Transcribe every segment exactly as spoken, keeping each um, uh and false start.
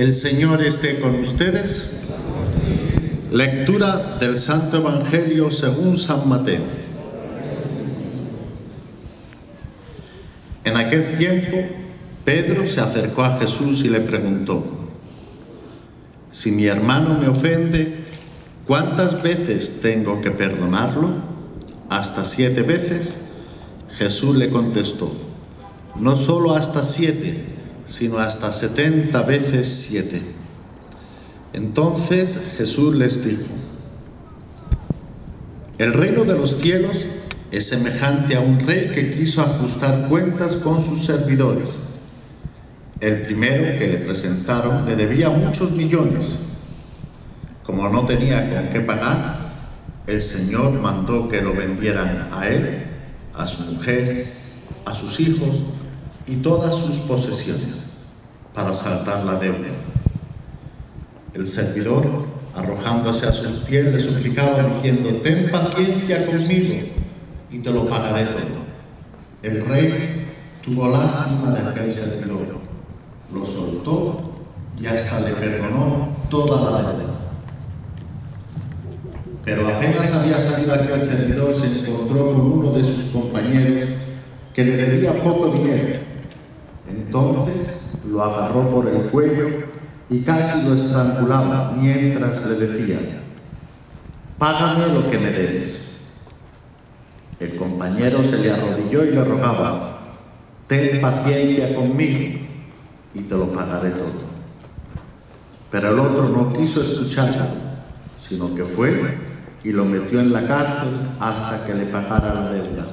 El Señor esté con ustedes. Lectura del Santo Evangelio según San Mateo. En aquel tiempo, Pedro se acercó a Jesús y le preguntó: si mi hermano me ofende, ¿cuántas veces tengo que perdonarlo? ¿Hasta siete veces? Jesús le contestó: no solo hasta siete, sino hasta setenta veces siete. Entonces Jesús les dijo: el reino de los cielos es semejante a un rey que quiso ajustar cuentas con sus servidores. El primero que le presentaron le debía muchos millones. Como no tenía con qué pagar, el Señor mandó que lo vendieran a él, a su mujer, a sus hijos y todas sus posesiones, para saldar la deuda. El servidor, arrojándose a sus pies, le suplicaba diciendo: ten paciencia conmigo y te lo pagaré todo. El rey tuvo lástima de aquel servidor, lo soltó y hasta le perdonó toda la deuda. Pero apenas había salido aquel servidor, se encontró con uno de sus compañeros que le debía poco dinero. Entonces lo agarró por el cuello y casi lo estrangulaba mientras le decía: págame lo que me debes. El compañero se le arrodilló y le rogaba: ten paciencia conmigo y te lo pagaré todo. Pero el otro no quiso escucharlo, sino que fue y lo metió en la cárcel hasta que le pagara la deuda.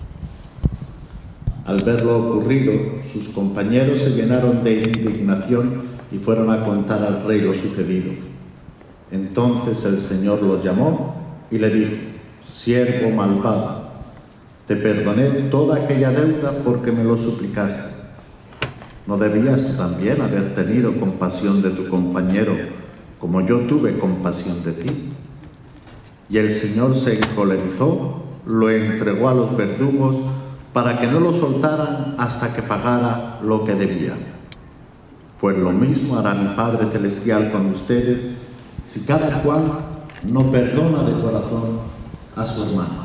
Al ver lo ocurrido, sus compañeros se llenaron de indignación y fueron a contar al rey lo sucedido. Entonces el Señor lo llamó y le dijo: siervo malvado, te perdoné toda aquella deuda porque me lo suplicaste. ¿No debías tú también haber tenido compasión de tu compañero como yo tuve compasión de ti? Y el Señor se encolerizó, lo entregó a los verdugos para que no lo soltaran hasta que pagara lo que debía. Pues lo mismo hará mi Padre Celestial con ustedes si cada cual no perdona de corazón a su hermano.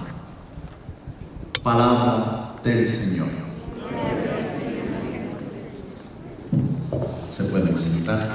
Palabra del Señor. Se pueden sentar.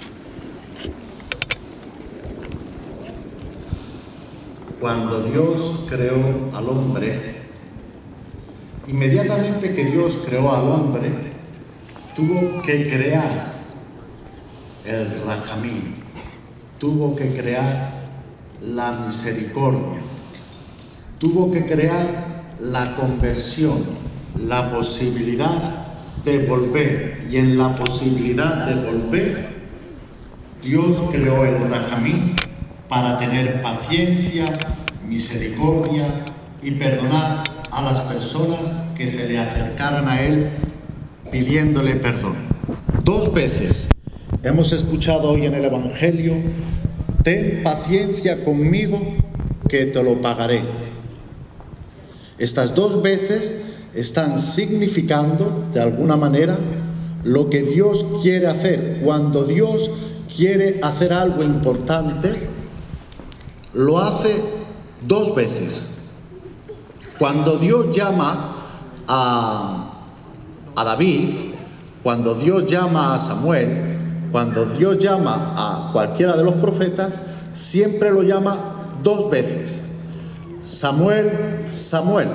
Cuando Dios creó al hombre, inmediatamente que Dios creó al hombre, tuvo que crear el rajamín, tuvo que crear la misericordia, tuvo que crear la conversión, la posibilidad de volver. Y en la posibilidad de volver, Dios creó el rajamín para tener paciencia, misericordia y perdonar a las personas que se le acercaran a Él pidiéndole perdón. Dos veces hemos escuchado hoy en el Evangelio: ten paciencia conmigo que te lo pagaré. Estas dos veces están significando, de alguna manera, lo que Dios quiere hacer. Cuando Dios quiere hacer algo importante, lo hace dos veces. Cuando Dios llama a, a David, cuando Dios llama a Samuel, cuando Dios llama a cualquiera de los profetas, siempre lo llama dos veces. Samuel, Samuel.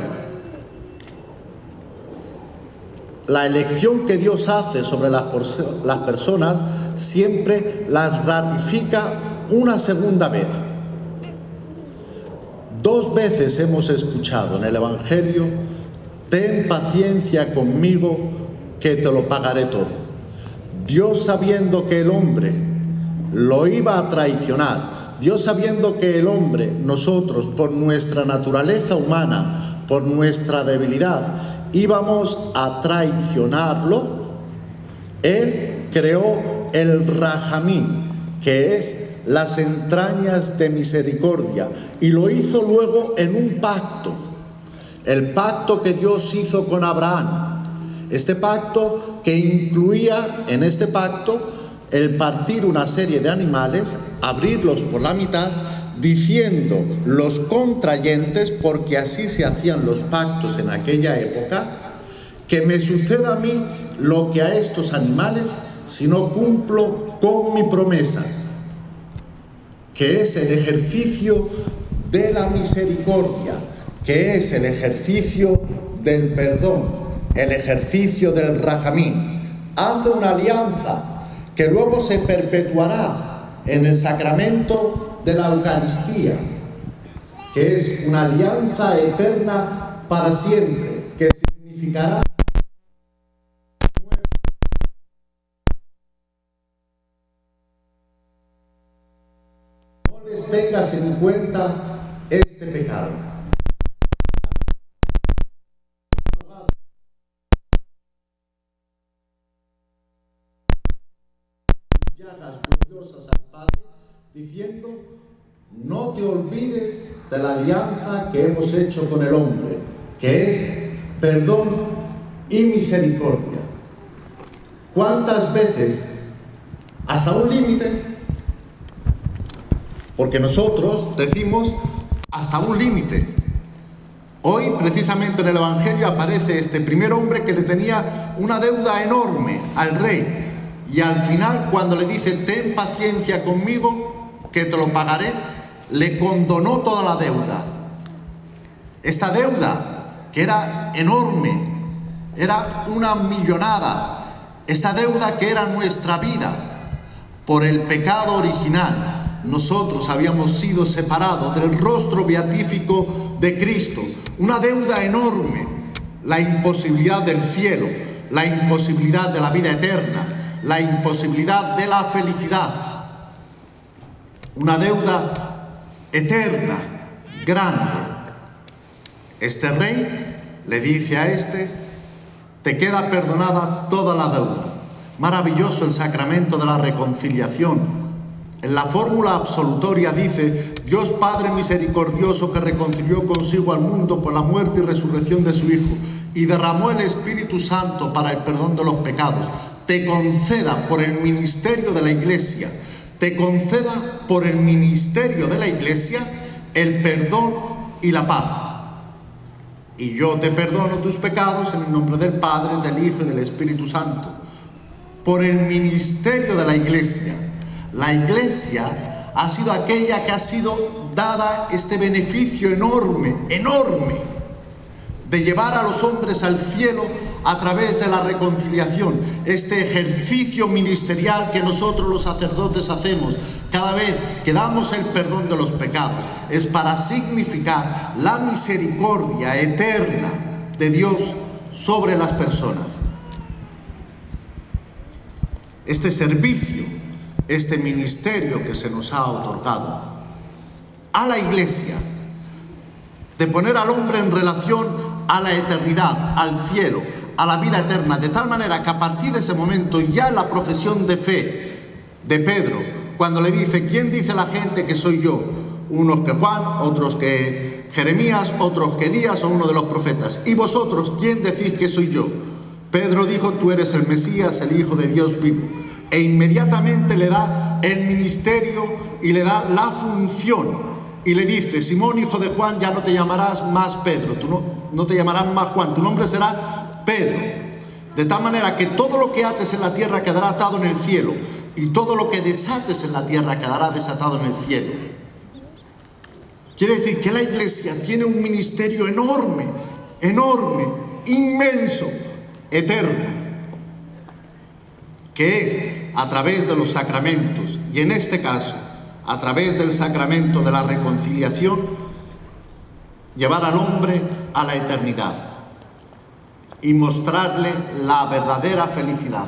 La elección que Dios hace sobre las, las personas siempre las ratifica una segunda vez. Dos veces hemos escuchado en el Evangelio: ten paciencia conmigo que te lo pagaré todo. Dios, sabiendo que el hombre lo iba a traicionar, Dios sabiendo que el hombre, nosotros, por nuestra naturaleza humana, por nuestra debilidad, íbamos a traicionarlo, Él creó el rajamín, que es las entrañas de misericordia, y lo hizo luego en un pacto, el pacto que Dios hizo con Abraham. Este pacto que incluía, en este pacto, el partir una serie de animales, abrirlos por la mitad, diciendo los contrayentes, porque así se hacían los pactos en aquella época, que me suceda a mí lo que a estos animales si no cumplo con mi promesa, que es el ejercicio de la misericordia, que es el ejercicio del perdón, el ejercicio del rajamín. Hace una alianza que luego se perpetuará en el sacramento de la Eucaristía, que es una alianza eterna para siempre, que significará no les tengas en cuenta este pecado. Llagas gloriosas al Padre, diciendo: no te olvides de la alianza que hemos hecho con el hombre, que es perdón y misericordia. ¿Cuántas veces? Hasta un límite, porque nosotros decimos hasta un límite. Hoy, precisamente en el Evangelio, aparece este primer hombre que le tenía una deuda enorme al rey, y al final, cuando le dice: ten paciencia conmigo, que te lo pagaré, le condonó toda la deuda. Esta deuda, que era enorme, era una millonada, esta deuda que era nuestra vida, por el pecado original, nosotros habíamos sido separados del rostro beatífico de Cristo, una deuda enorme, la imposibilidad del cielo, la imposibilidad de la vida eterna, la imposibilidad de la felicidad, una deuda eterna, grande. Este rey le dice a este: te queda perdonada toda la deuda. Maravilloso el sacramento de la reconciliación. En la fórmula absolutoria dice: Dios Padre misericordioso, que reconcilió consigo al mundo por la muerte y resurrección de su Hijo y derramó el Espíritu Santo para el perdón de los pecados, te conceda por el ministerio de la Iglesia, te conceda por el ministerio de la Iglesia el perdón y la paz. Y yo te perdono tus pecados en el nombre del Padre, del Hijo y del Espíritu Santo. Por el ministerio de la Iglesia. La Iglesia ha sido aquella que ha sido dada este beneficio enorme, enorme, de llevar a los hombres al cielo a través de la reconciliación. Este ejercicio ministerial que nosotros los sacerdotes hacemos cada vez que damos el perdón de los pecados es para significar la misericordia eterna de Dios sobre las personas. Este servicio, este ministerio que se nos ha otorgado a la Iglesia, de poner al hombre en relación a la eternidad, al cielo, a la vida eterna, de tal manera que a partir de ese momento, ya en la profesión de fe de Pedro, cuando le dice: ¿quién dice la gente que soy yo? Unos que Juan, otros que Jeremías, otros que Elías o uno de los profetas. ¿Y vosotros quién decís que soy yo? Pedro dijo: tú eres el Mesías, el Hijo de Dios vivo. E inmediatamente le da el ministerio y le da la función. Y le dice: Simón, hijo de Juan, ya no te llamarás más Pedro, tú no, no te llamarás más Juan, tu nombre será Pedro. De tal manera que todo lo que ates en la tierra quedará atado en el cielo, y todo lo que desates en la tierra quedará desatado en el cielo. Quiere decir que la Iglesia tiene un ministerio enorme, enorme, inmenso, eterno, que es a través de los sacramentos, y en este caso a través del sacramento de la reconciliación, llevar al hombre a la eternidad y mostrarle la verdadera felicidad.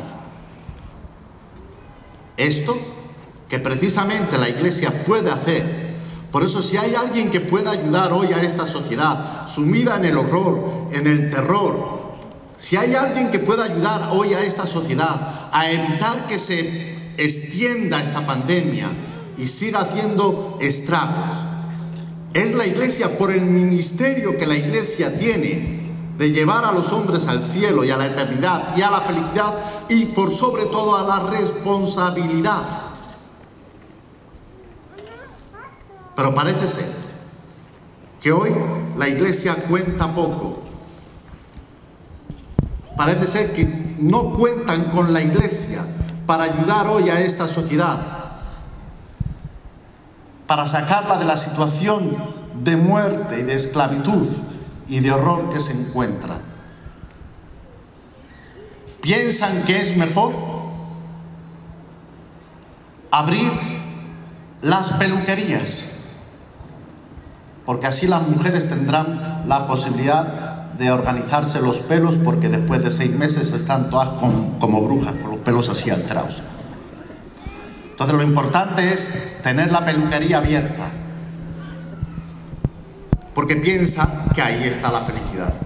Esto que precisamente la Iglesia puede hacer. Por eso, si hay alguien que pueda ayudar hoy a esta sociedad sumida en el horror, en el terror, si hay alguien que pueda ayudar hoy a esta sociedad a evitar que se extienda esta pandemia y siga haciendo estragos, es la Iglesia, por el ministerio que la Iglesia tiene de llevar a los hombres al cielo y a la eternidad y a la felicidad y por sobre todo a la responsabilidad. Pero parece ser que hoy la Iglesia cuenta poco. Parece ser que no cuentan con la Iglesia para ayudar hoy a esta sociedad, para sacarla de la situación de muerte y de esclavitud y de horror que se encuentra. ¿Piensan que es mejor abrir las peluquerías? Porque así las mujeres tendrán la posibilidad de organizarse los pelos, porque después de seis meses están todas como, como brujas, con los pelos así alterados. Entonces lo importante es tener la peluquería abierta, porque piensa que ahí está la felicidad.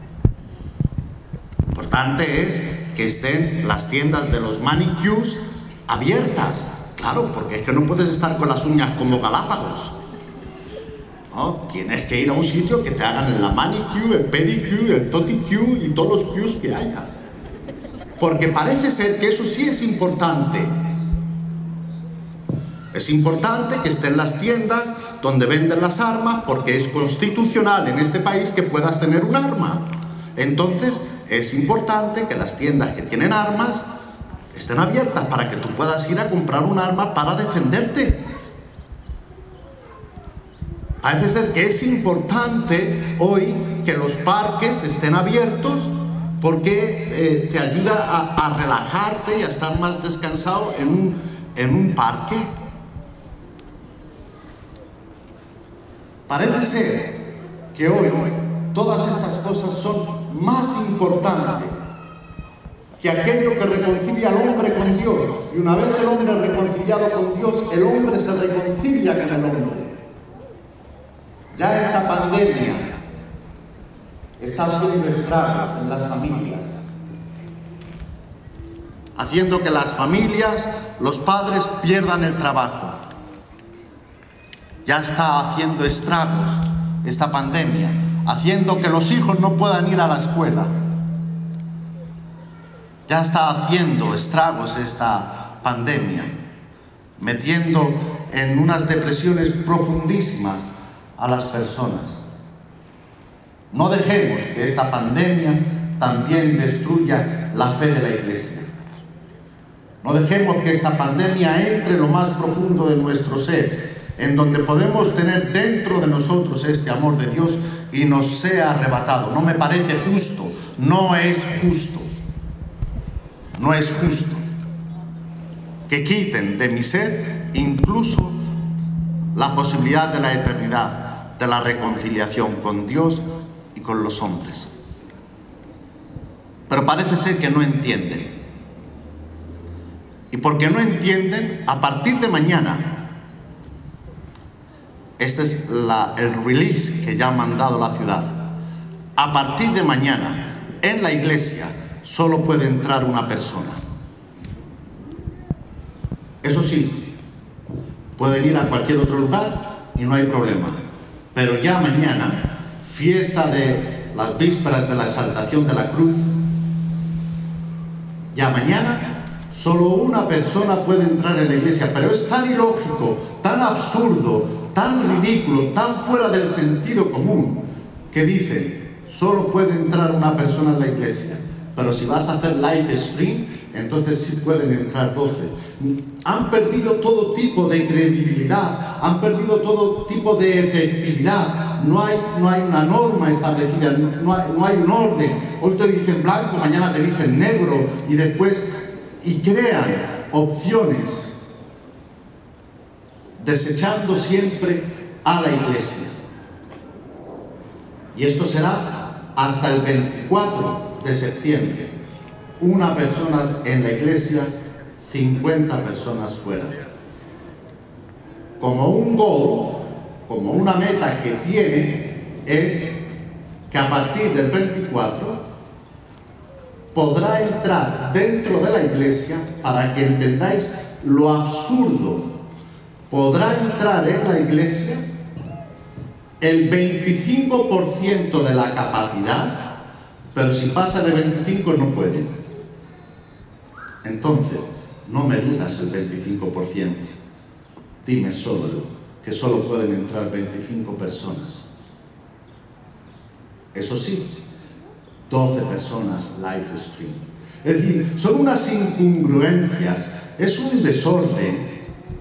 Lo importante es que estén las tiendas de los manicures abiertas. Claro, porque es que no puedes estar con las uñas como Galápagos. No, tienes que ir a un sitio que te hagan la manicure, el pedicure, el toticure y todos los cures que haya. Porque parece ser que eso sí es importante. Es importante que estén las tiendas donde venden las armas, porque es constitucional en este país que puedas tener un arma. Entonces es importante que las tiendas que tienen armas estén abiertas para que tú puedas ir a comprar un arma para defenderte. Parece ser que es importante hoy que los parques estén abiertos, porque eh, te ayuda a, a relajarte y a estar más descansado en un, en un parque. Parece ser que hoy todas estas cosas son más importantes que aquello que reconcilia al hombre con Dios. Y una vez el hombre reconciliado con Dios, el hombre se reconcilia con el hombre. Ya esta pandemia está haciendo estragos en las familias, haciendo que las familias, los padres pierdan el trabajo. Ya está haciendo estragos esta pandemia, haciendo que los hijos no puedan ir a la escuela. Ya está haciendo estragos esta pandemia, metiendo en unas depresiones profundísimas a las personas. No dejemos que esta pandemia también destruya la fe de la Iglesia. No dejemos que esta pandemia entre en lo más profundo de nuestro ser, en donde podemos tener dentro de nosotros este amor de Dios y nos sea arrebatado. No me parece justo, no es justo, no es justo que quiten de mi ser incluso la posibilidad de la eternidad, de la reconciliación con Dios y con los hombres. Pero parece ser que no entienden. Y porque no entienden, a partir de mañana, este es la, el release que ya ha mandado la ciudad, a partir de mañana en la iglesia solo puede entrar una persona. Eso sí, pueden ir a cualquier otro lugar y no hay problema. Pero ya mañana, fiesta de las vísperas de la exaltación de la cruz, ya mañana solo una persona puede entrar en la iglesia. Pero es tan ilógico, tan absurdo, tan ridículo, tan fuera del sentido común, que dicen, solo puede entrar una persona en la iglesia. Pero si vas a hacer live stream, entonces sí pueden entrar doce. Han perdido todo tipo de credibilidad, han perdido todo tipo de efectividad. No hay, no hay una norma establecida, no hay, no hay un orden. Hoy te dicen blanco, mañana te dicen negro, y después, y crean opciones, desechando siempre a la iglesia. Y esto será hasta el veinticuatro de septiembre. Una persona en la iglesia, cincuenta personas fuera. Como un goal, como una meta que tiene, es que a partir del veinticuatro podrá entrar dentro de la iglesia, para que entendáis lo absurdo, podrá entrar en la iglesia el veinticinco por ciento de la capacidad pero si pasa de veinticinco no pueden. Entonces, no me digas el veinticinco por ciento. Dime solo que solo pueden entrar veinticinco personas. Eso sí, doce personas live stream. Es decir, son unas incongruencias, es un desorden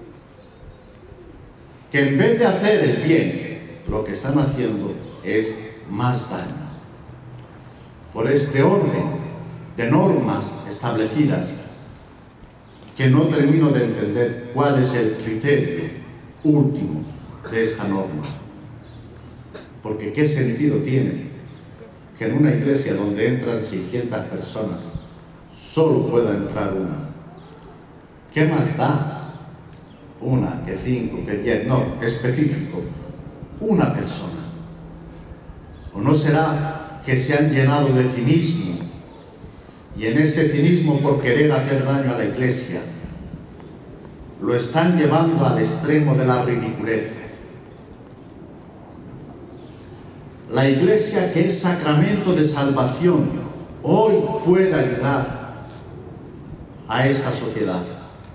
que en vez de hacer el bien, lo que están haciendo es más daño. Por este orden de normas establecidas, que no termino de entender cuál es el criterio último de esta norma. Porque ¿qué sentido tiene que en una iglesia donde entran seiscientas personas solo pueda entrar una? ¿Qué más da? Una, que cinco, que diez, no, específico, una persona. ¿O no será que se han llenado de cinismo? Y en este cinismo por querer hacer daño a la iglesia, lo están llevando al extremo de la ridiculez. La iglesia, que es sacramento de salvación, hoy puede ayudar a esta sociedad.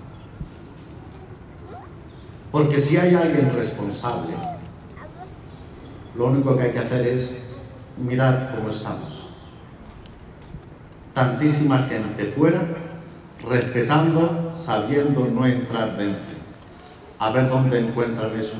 Porque si hay alguien responsable, lo único que hay que hacer es mirar cómo estamos. Tantísima gente fuera, respetando, sabiendo no entrar dentro. A ver dónde encuentran eso.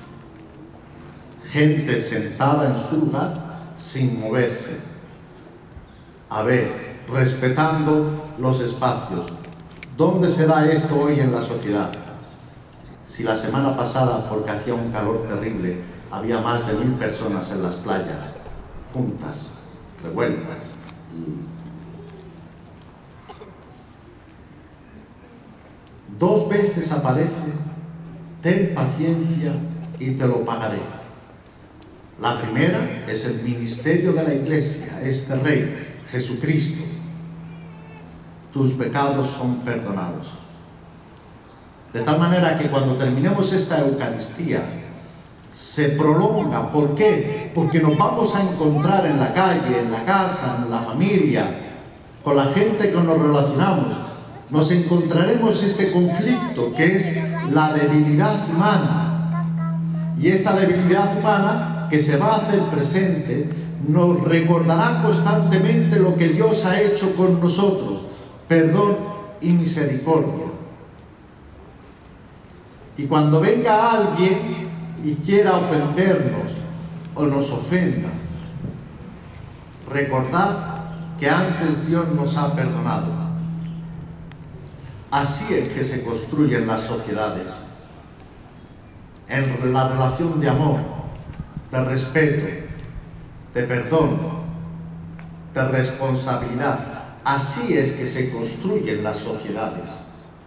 Gente sentada en su lugar sin moverse. A ver, respetando los espacios. ¿Dónde se da esto hoy en la sociedad? Si la semana pasada, porque hacía un calor terrible, había más de mil personas en las playas, juntas, revueltas. Y dos veces aparece: ten paciencia y te lo pagaré. La primera es el ministerio de la iglesia, este Rey, Jesucristo. Tus pecados son perdonados. De tal manera que cuando terminemos esta Eucaristía, se prolonga. ¿Por qué? Porque nos vamos a encontrar en la calle, en la casa, en la familia, con la gente que nos relacionamos. Nos encontraremos este conflicto que es la debilidad humana. Y esta debilidad humana que se va a hacer presente nos recordará constantemente lo que Dios ha hecho con nosotros: perdón y misericordia. Y cuando venga alguien y quiera ofendernos o nos ofenda, recordad que antes Dios nos ha perdonado. Así es que se construyen las sociedades, en la relación de amor, de respeto, de perdón, de responsabilidad. Así es que se construyen las sociedades.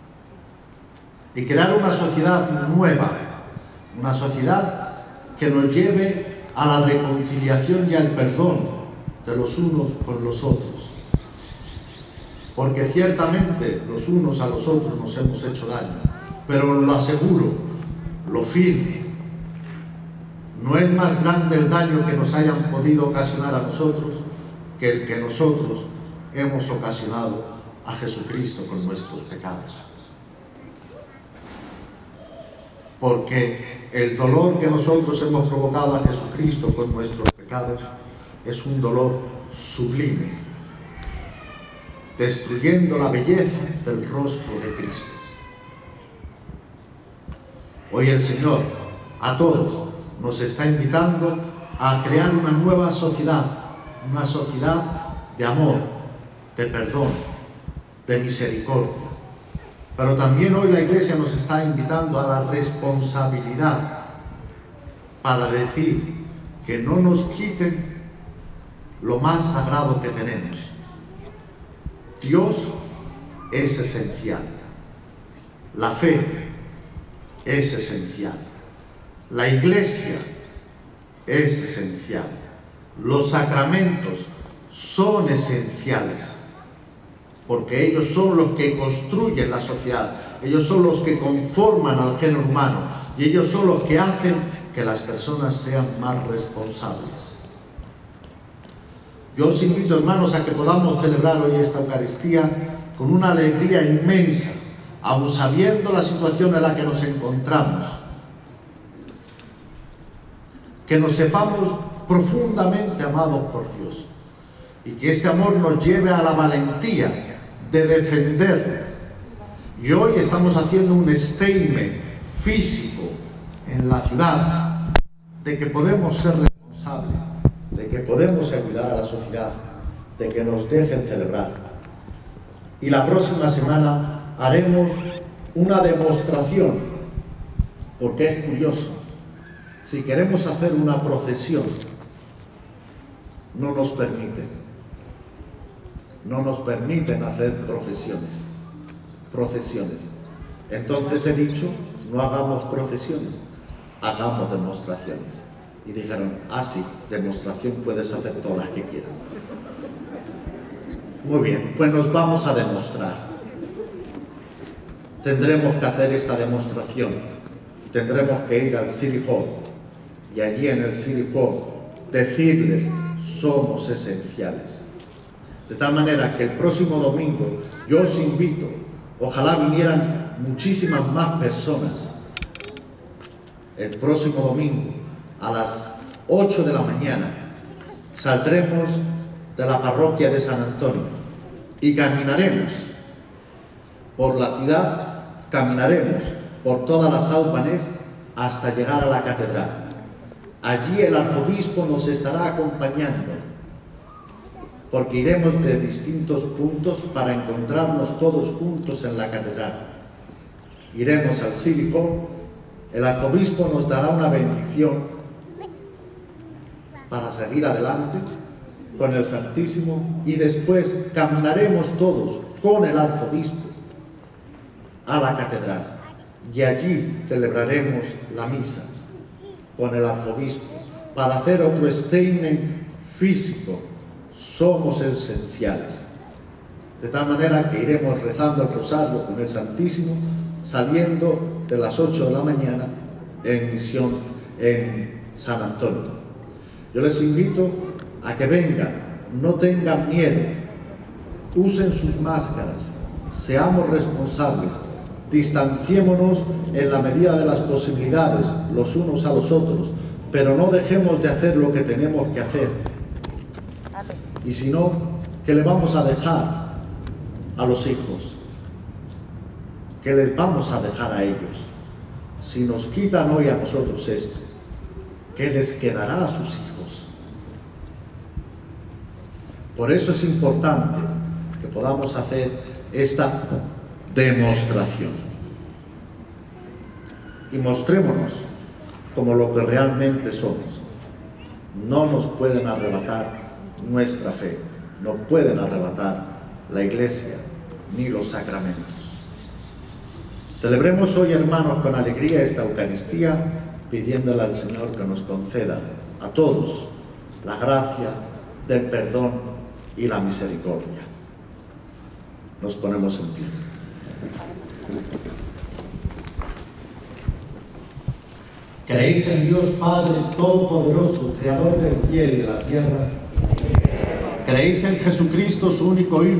Y crear una sociedad nueva, una sociedad que nos lleve a la reconciliación y al perdón de los unos con los otros. Porque ciertamente los unos a los otros nos hemos hecho daño, pero lo aseguro, lo firme, no es más grande el daño que nos hayan podido ocasionar a nosotros que el que nosotros hemos ocasionado a Jesucristo con nuestros pecados. Porque el dolor que nosotros hemos provocado a Jesucristo con nuestros pecados es un dolor sublime, destruyendo la belleza del rostro de Cristo. Hoy el Señor a todos nos está invitando a crear una nueva sociedad, una sociedad de amor, de perdón, de misericordia. Pero también hoy la Iglesia nos está invitando a la responsabilidad para decir que no nos quiten lo más sagrado que tenemos. Dios es esencial. La fe es esencial. La Iglesia es esencial. Los sacramentos son esenciales, porque ellos son los que construyen la sociedad, ellos son los que conforman al género humano, y ellos son los que hacen que las personas sean más responsables. Yo os invito, hermanos, a que podamos celebrar hoy esta Eucaristía con una alegría inmensa, aun sabiendo la situación en la que nos encontramos. Que nos sepamos profundamente amados por Dios y que este amor nos lleve a la valentía de defenderlo. Y hoy estamos haciendo un statement físico en la ciudad de que podemos ser responsables, de que podemos ayudar a la sociedad, de que nos dejen celebrar. Y la próxima semana haremos una demostración, porque es curioso. Si queremos hacer una procesión, no nos permiten. No nos permiten hacer procesiones. Procesiones. Entonces he dicho, no hagamos procesiones, hagamos demostraciones. Y dijeron, ah sí, demostración puedes hacer todas las que quieras. Muy bien, pues nos vamos a demostrar. Tendremos que hacer esta demostración. Tendremos que ir al City Hall. Y allí en el City Hall decirles, somos esenciales. De tal manera que el próximo domingo yo os invito, ojalá vinieran muchísimas más personas. El próximo domingo a las ocho de la mañana saldremos de la parroquia de San Antonio y caminaremos por la ciudad, caminaremos por toda la São Panés hasta llegar a la catedral. Allí el arzobispo nos estará acompañando, porque iremos de distintos puntos para encontrarnos todos juntos en la catedral. Iremos al City Hall, el arzobispo nos dará una bendición para seguir adelante con el Santísimo y después caminaremos todos con el arzobispo a la catedral y allí celebraremos la misa con el arzobispo para hacer otro statement físico. Somos esenciales. De tal manera que iremos rezando el rosario con el Santísimo, saliendo de las ocho de la mañana en misión en San Antonio. Yo les invito a que vengan, no tengan miedo, usen sus máscaras, seamos responsables, distanciémonos en la medida de las posibilidades los unos a los otros, pero no dejemos de hacer lo que tenemos que hacer. Y si no, ¿qué le vamos a dejar a los hijos? ¿Qué les vamos a dejar a ellos? Si nos quitan hoy a nosotros esto, ¿qué les quedará a sus hijos? Por eso es importante que podamos hacer esta demostración. Y mostrémonos como lo que realmente somos. No nos pueden arrebatar nuestra fe, no pueden arrebatar la Iglesia ni los sacramentos. Celebremos hoy, hermanos, con alegría esta Eucaristía, pidiéndole al Señor que nos conceda a todos la gracia del perdón y la misericordia. Nos ponemos en pie. ¿Creéis en Dios Padre Todopoderoso, Creador del cielo y de la tierra? ¿Creéis en Jesucristo, su único Hijo,